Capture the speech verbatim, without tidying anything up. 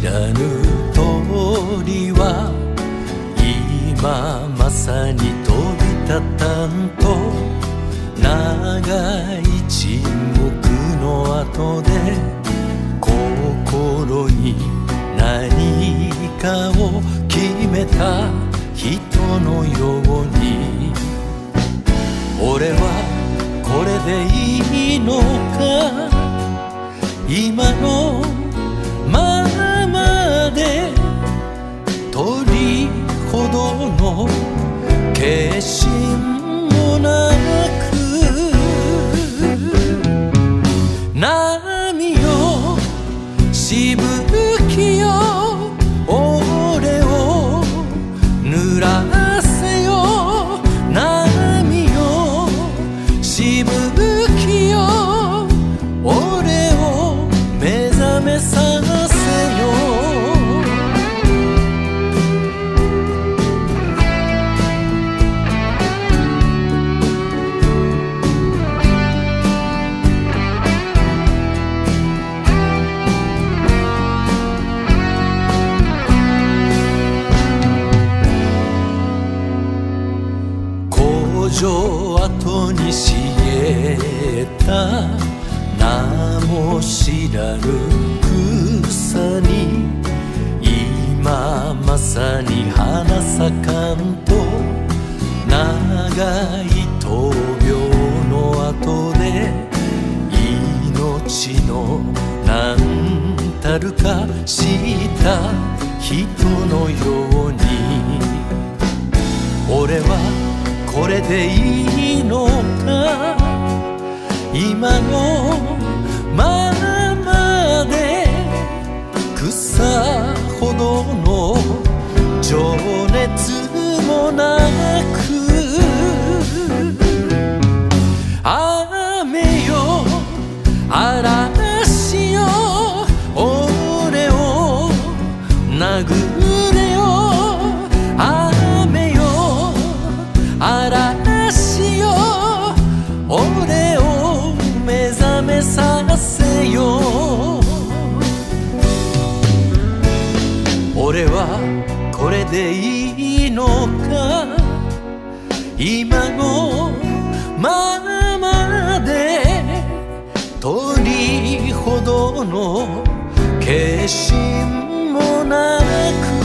知らぬ鳥は今まさに飛び立たんと、長い沈黙の後で心に何かを決めた人のように、俺はこれでいいのか、今のままで鳥ほどの決心もなく、波よしぶきよ俺を濡らせよ、波よしぶきよ俺を目覚めさせよ。工場跡に茂った名も知らぬ草に、今まさに花咲かんと、長い闘病の後で命の何たるか知った人のように、俺はこれでいいのか、今のままで草ほどの情熱もなく、雨よ嵐よ俺を殴れよ、雨よ嵐よ俺を目覚めさせよ。俺はこれでいいのか、今のままで鳥ほどの決心もなく、